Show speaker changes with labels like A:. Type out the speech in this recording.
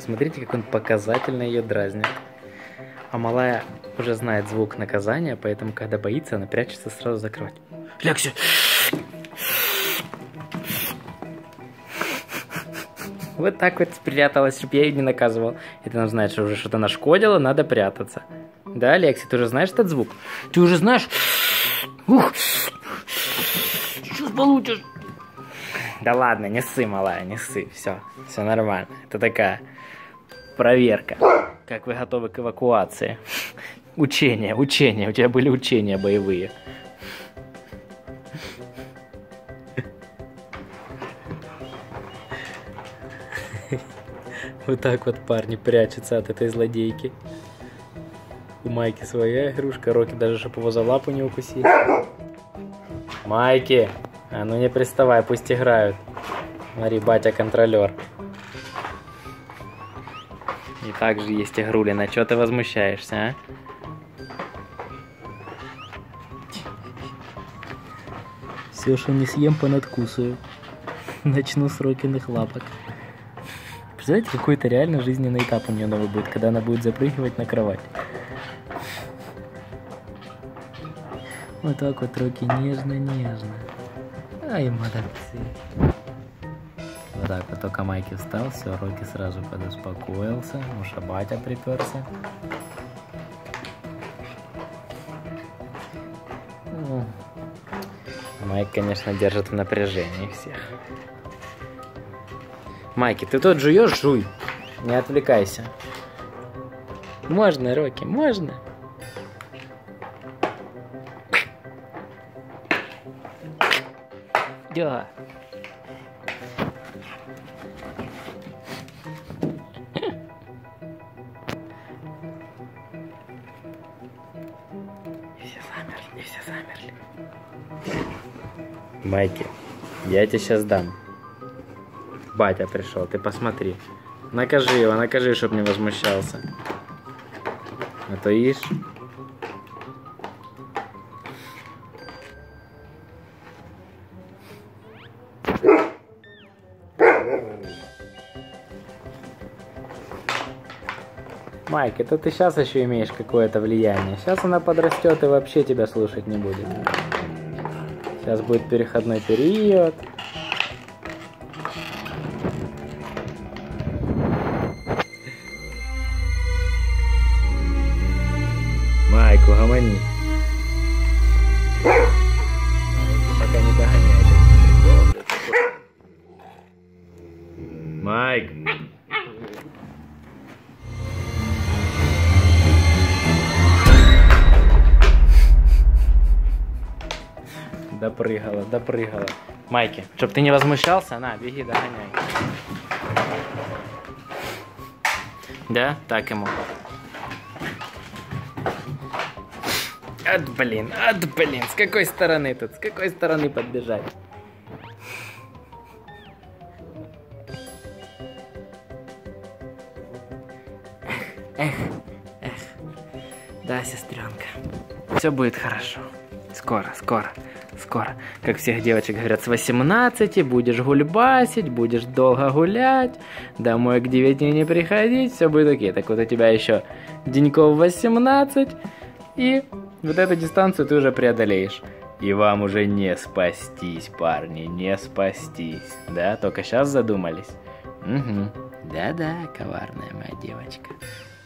A: Посмотрите, как он показательно ее дразнит. А малая уже знает звук наказания, поэтому, когда боится, она прячется сразу закрывать. Лекси! Вот так вот спряталась, чтобы я ее не наказывал. Это нам знает, что уже что-то нашкодило, надо прятаться. Да, Лекси, ты уже знаешь этот звук? Ты уже знаешь? Ух! Сейчас получишь. Да ладно, не ссы, малая, не ссы. Все нормально. Это такая проверка. Как вы готовы к эвакуации. Учения. У тебя были учения боевые. Вот так вот парни прячутся от этой злодейки. У Майки своя игрушка, Рокки даже, чтобы его за лапу не укусили. Майки, а ну не приставай, пусть играют. Смотри, батя контролер. И также есть игрулина, чё ты возмущаешься, а? Все, что не съем, понадкусаю. Начну с Рокиных лапок. Представляете, какой-то реально жизненный этап у нее новый будет, когда она будет запрыгивать на кровать. Вот так вот, Рокки, нежно-нежно. Ай, молодцы. Вот так вот, только Майки встал, все, Рокки сразу подуспокоился, уж батя приперся. Майк, конечно, держит в напряжении всех. Майки, ты тут жуешь? Жуй. Не отвлекайся. Можно, Рокки, можно. Да. И все замерли. Майки, я тебе сейчас дам. Батя пришел, ты посмотри. Накажи его, чтоб не возмущался. А то ишь. Майк, это ты сейчас еще имеешь какое-то влияние. Сейчас она подрастет и вообще тебя слушать не будет. Сейчас будет переходной период. Майк, угомони. Пока не догоняет. Майк. Допрыгала. Майки, чтоб ты не возмущался, на, беги, догоняй. Да, так ему. От блин, с какой стороны тут, с какой стороны подбежать? Эх. Да, сестренка, все будет хорошо. Скоро. Как всех девочек говорят, с 18 будешь гульбасить, будешь долго гулять, домой к 9 не приходить, все будет окей. Так вот у тебя еще деньков 18, и вот эту дистанцию ты уже преодолеешь. И вам уже не спастись, парни, не спастись. Да, только сейчас задумались? Угу. Да-да, коварная моя девочка.